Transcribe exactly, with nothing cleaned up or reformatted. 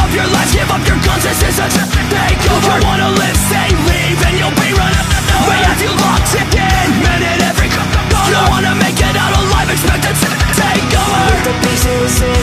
up your life, give up your guns, this is a takeover. You wanna live, stay, leave, and you'll be running over. We have you locked in, minute every corner. You wanna make it out alive, expect it to take over. With the pieces in